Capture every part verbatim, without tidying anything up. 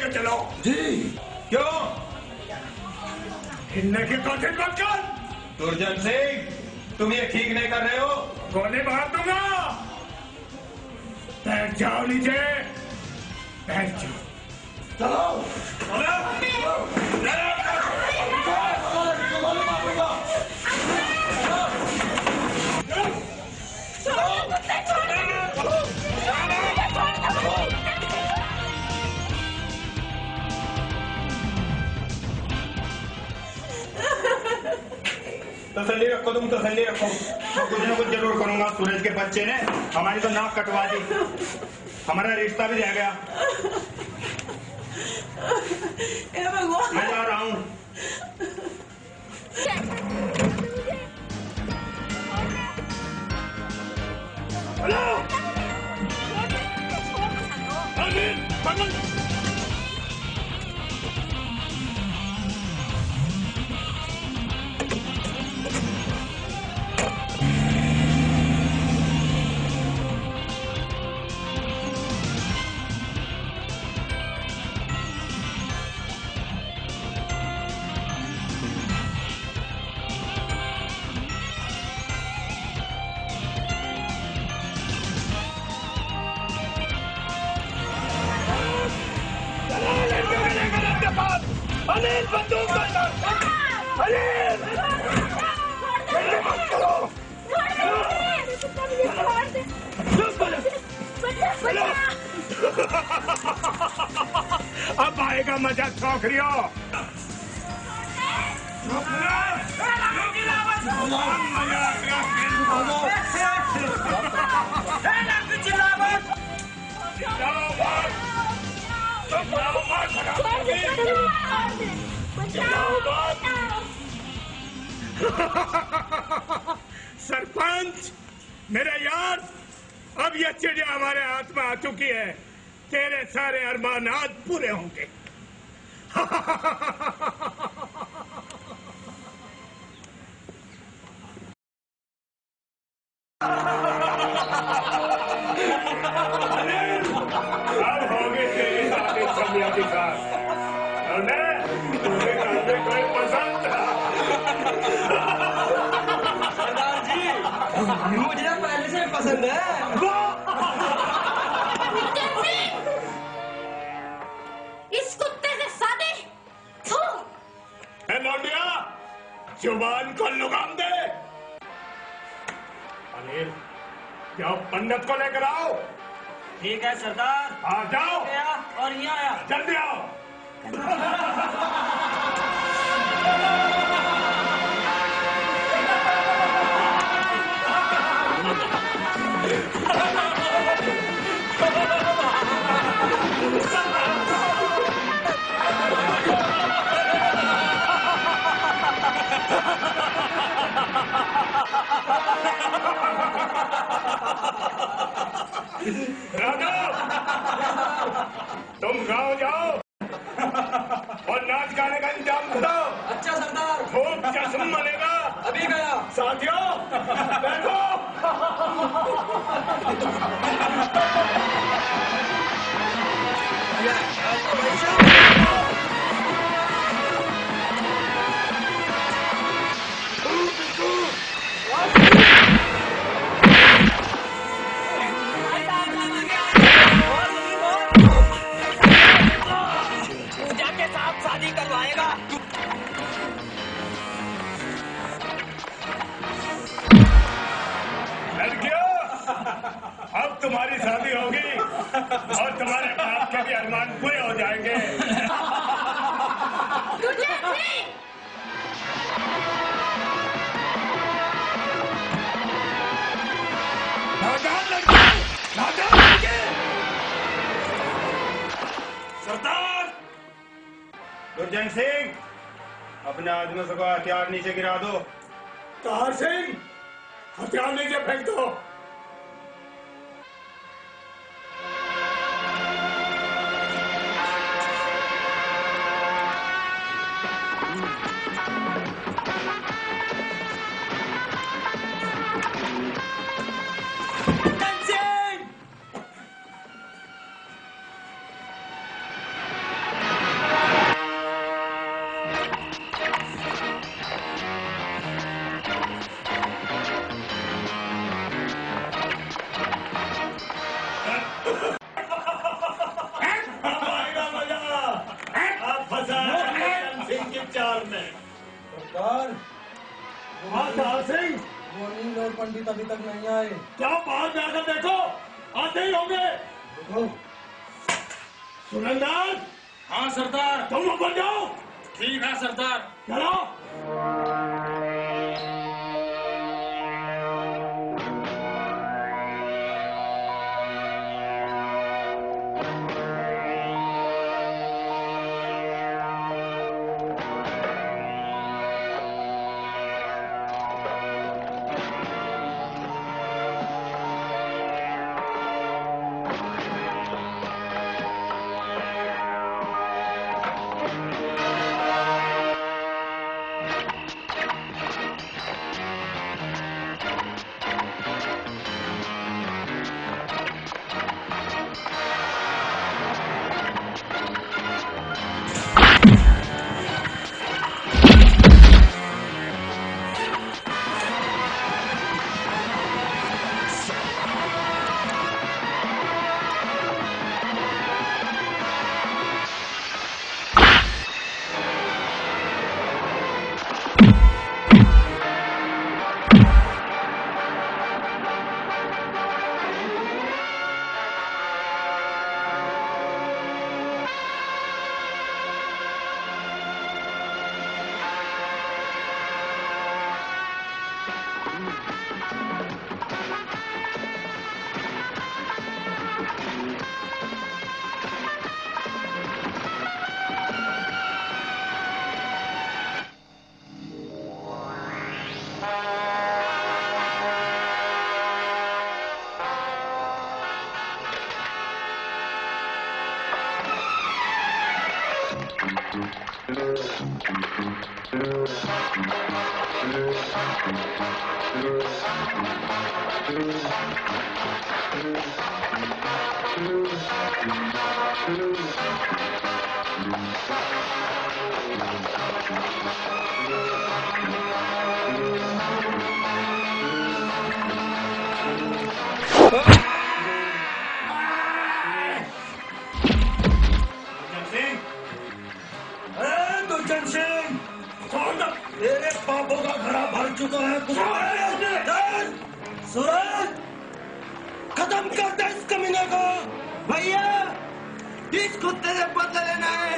लेकर चलो। जी। क्यों? हिन्ने के कौन मत कर। दुर्जन सिंह, तुम ये ठीक नहीं कर रहे हो। गोली मार दूंगा। बैठ जाओ नीचे, बैठ जाओ। चलो तसल्ली रखो, तुम तसल्ली रखो। कुछ ना कुछ जरूर करूंगा। सूरज के बच्चे ने हमारी तो नाक कटवा दी, हमारा रिश्ता भी रह गया। मैं जा रहा हूँ। हेलो अनिल, बंदूक अनिल, अब आएगा मजा छोकरियों। सरपंच मेरे यार, अब ये चिड़िया हमारे हाथ में आ चुकी है। तेरे सारे अरमान आज पूरे होंगे। अब होगी तेरी शादी छमिया के साथ। तुम्हें करने कोई पसंद था? सरदार जी, मुझे पहले से पसंद है। इस कुत्ते से शादी? है लौंडिया, जुबान को लगाम दे। अनिल, जाओ पंडित को लेकर आओ। ठीक है सरदार। आ जाओ। गया और यहाँ आया। जल्दी आओ। राजा, तुम गांव जाओ और नाच गाने का इंतजाम करो। अच्छा सरदार। खूब जश्न मनेगा। अभी गया। साथियों बैठो। पूजा के साथ शादी करवाएगा। लड़कियों, अब तुम्हारी शादी होगी और तुम्हारे बाप के भी अरमान पूरे हो जाएंगे। सरदार दुर्जन सिंह, अपने आदमियों से हथियार नीचे गिरा दो। तार सिंह, हथियार नीचे फेंक दो। चाल में। सरकार, हाँ तार सिंह, वो अनिल और पंडित अभी तक नहीं आए। क्या बाहर जाकर देखो, आते ही होंगे। देखो। सुरेंद्र। हाँ सरदार। तुम ऊपर जाओ। ठीक है सरदार। चलो। दुर्जन सिंह, मेरे पापों का घड़ा भर चुका है। सूरज, खत्म कर दे इस कमीने को। भैया, इस कुत्ते से बदला लेना है।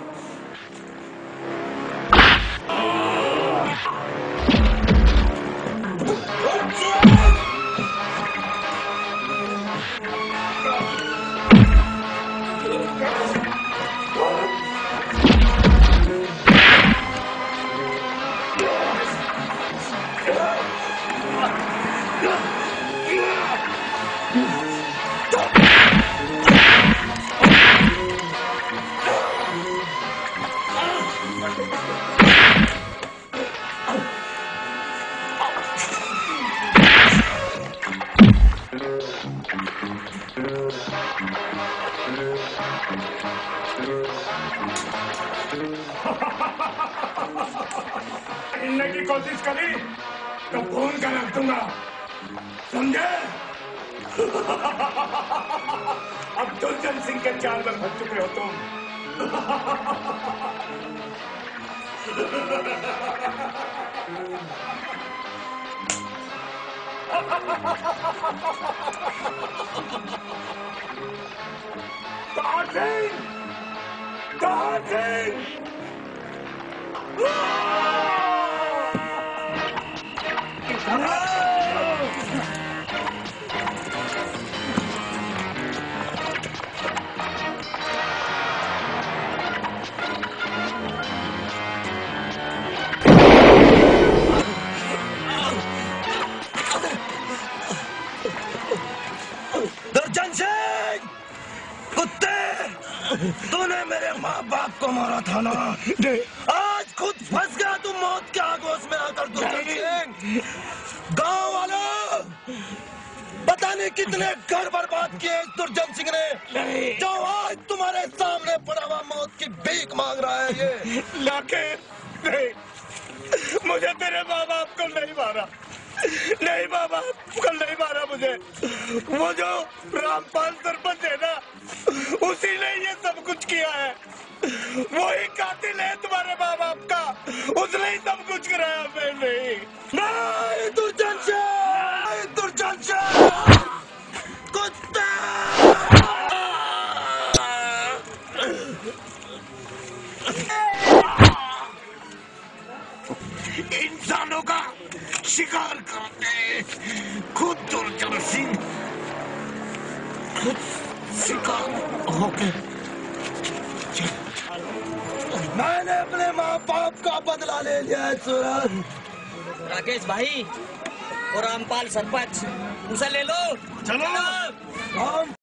हिलने की कोशिश करी तो भून कर रख दूंगा, समझे? अब दुर्जन सिंह के चाल में फंस चुके हो तुम। तार सिंह, तार सिंह, दुर्जन सिंह, कुत्ते, तूने मेरे माँ बाप को मारा था ना? आज खुद फंस गया तू मौत के आगोश में आकर। दुर्जन सिंह, गांव वालों, पता नहीं कितने घर बर्बाद किए इस दुर्जन सिंह ने, जो आज तुम्हारे सामने पड़ा हुआ मौत की भीख मांग रहा है। ये लाके नहीं, मुझे तेरे माँ बाप को नहीं मारा, नहीं माँ बाप को नहीं मारा मुझे। वो जो रामपाल सरपंच है ना, उसी ने ये सब कुछ किया है। वो ही कातिल है तुम्हारे माँ बाप का। उसने ही सब कुछ कराया, मैं नहीं। नहीं दुर्जन सिंह, नहीं दुर्जन सिंह, कुत्ते! इंसानों का शिकार करते खुद दुर्जन सिंह खुद शिकार होके। मैंने अपने माँ बाप का बदला ले लिया है सूरज। राकेश भाई और रामपाल सरपंच, उसे ले लो। चलो हम